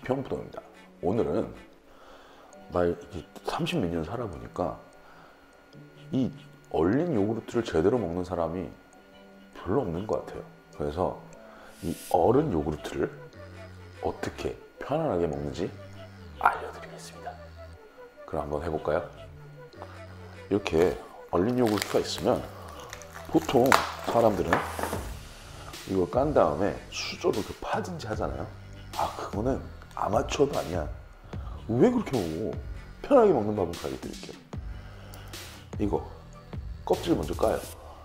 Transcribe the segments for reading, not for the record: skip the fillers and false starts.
비평부동입니다. 오늘은 나 30몇 년 살아보니까 이 얼린 요구르트를 제대로 먹는 사람이 별로 없는 것 같아요. 그래서 이 얼은 요구르트를 어떻게 편안하게 먹는지 알려드리겠습니다. 그럼 한번 해볼까요? 이렇게 얼린 요구르트가 있으면 보통 사람들은 이걸 깐 다음에 수저로 파든지 하잖아요. 그거는 아마추어도 아니야. 왜 그렇게 먹어? 편하게 먹는 방법 알려드릴게요. 이거 껍질 먼저 까요.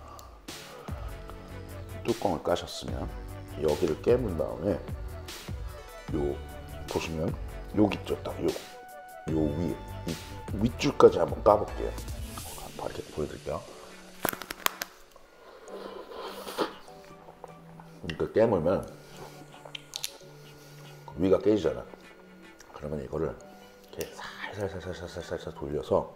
뚜껑을 까셨으면 여기를 깨문 다음에 요 보시면 여기 있죠, 딱 요 위에 이 윗줄까지 한번 까볼게요. 이렇게 보여드릴게요. 이렇게 깨물면 위가 깨지잖아. 그러면 이거를 이렇게 살살 돌려서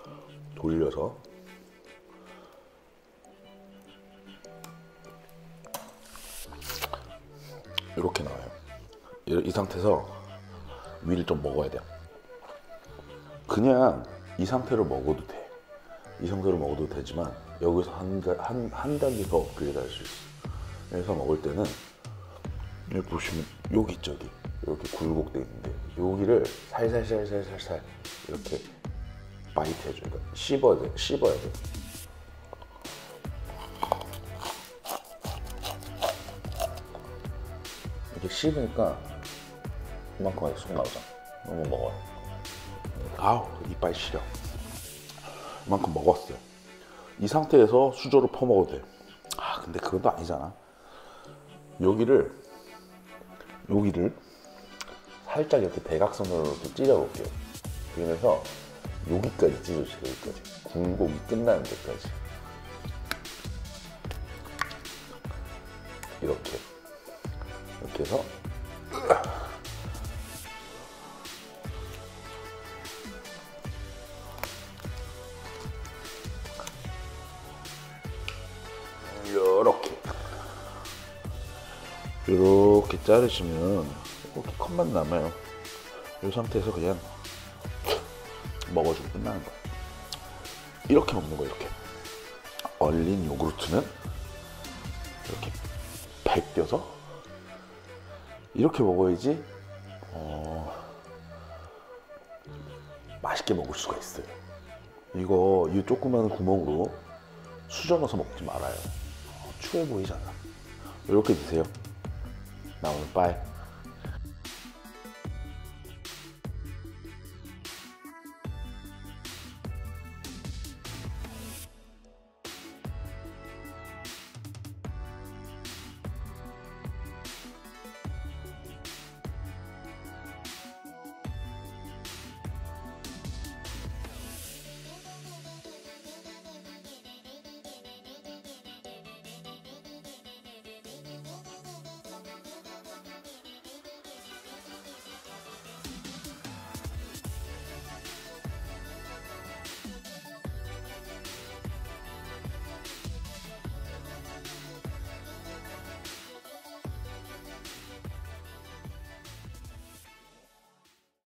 이렇게 나와요. 이 상태에서 위를 좀 먹어야 돼요. 그냥 이 상태로 먹어도 돼. 이 상태로 먹어도 되지만 여기서 한 단계 더 업그레이드 할 수 있어. 그래서 먹을 때는 여기 보시면 여기 있죠, 여기 이렇게 굴곡돼 있는데 여기를 살살 이렇게 바이트 해줘요. 그러니까 씹어야 돼. 이렇게 씹으니까 이만큼 쏙 나오잖아. 너무 먹어요. 이빨 시려. 이만큼 먹었어요. 이 상태에서 수저로 퍼먹어도 돼. 근데 그것도 아니잖아. 여기를 살짝 이렇게 대각선으로 찢어볼게요. 그러면서 여기까지 찢어주세요. 여기까지 굴곡이 끝나는 데까지 이렇게 해서 이렇게 자르시면 이렇게 컷만 남아요. 이 상태에서 그냥 먹어주고 끝나는 거예요. 이렇게 먹는 거예요. 이렇게 얼린 요구르트는 이렇게 벗겨서 이렇게 먹어야지 맛있게 먹을 수가 있어요. 이거 이 조그마한 구멍으로 수저 넣어서 먹지 말아요. 추해 보이잖아. 이렇게 드세요. 나 오늘 빠이.